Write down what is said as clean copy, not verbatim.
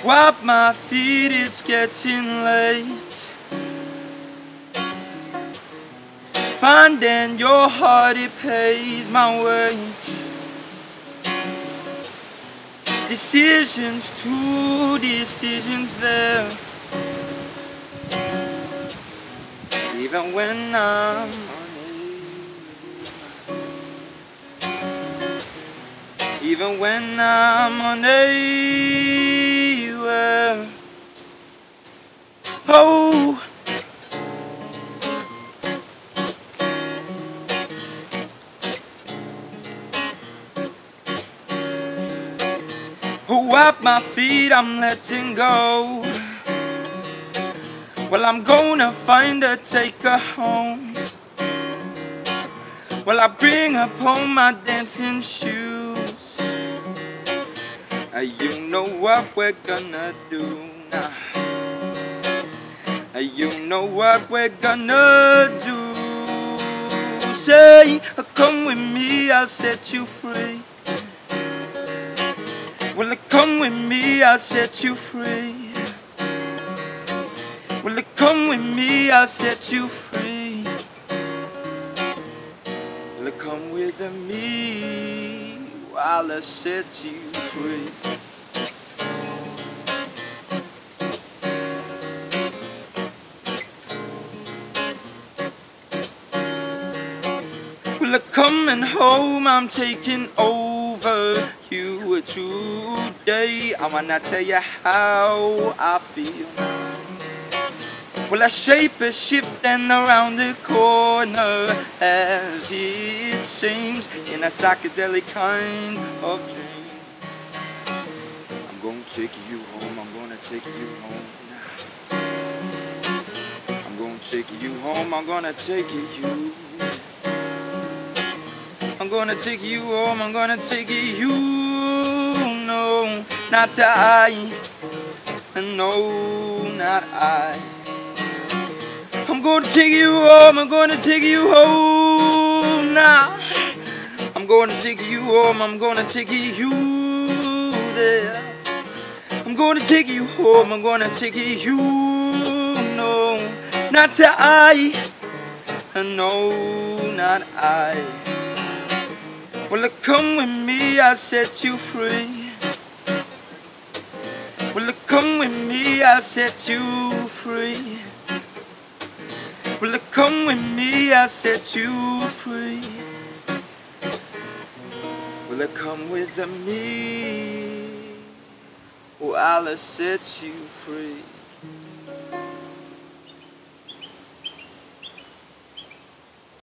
Wipe my feet, it's getting late. Finding your heart, it pays my wage. Decisions, two decisions there. Even when I'm even when I'm unaware. Oh, wipe my feet, I'm letting go. Well, I'm gonna find her, take her home. Well, I bring up home my dancing shoes. You know what we're gonna do now. You know what we're gonna do. Say, come with me, I'll set you free. Well, come with me, I'll set you free. Well, come with me, I'll set you free. Well, come with me, while I set you free. Well, coming home, I'm taking over you today. I wanna tell you how I feel. Well, a shape is shifting around the corner as it seems in a psychedelic kind of dream. I'm gonna take you home, I'm gonna take you home now. I'm gonna take you home, I'm gonna take you. I'm gonna take you home, I'm gonna take you. No, not I. No, not I. I'm gonna take you home, I'm gonna take you home now. I'm gonna take you home, I'm gonna take you there. I'm gonna take you home, I'm gonna take you. No, not I. No, not I. Well, come with me, I'll set you free. Well, come with me, I'll set you free. Well, come with me, I'll set you free. Well, come with me, oh, I'll set you free.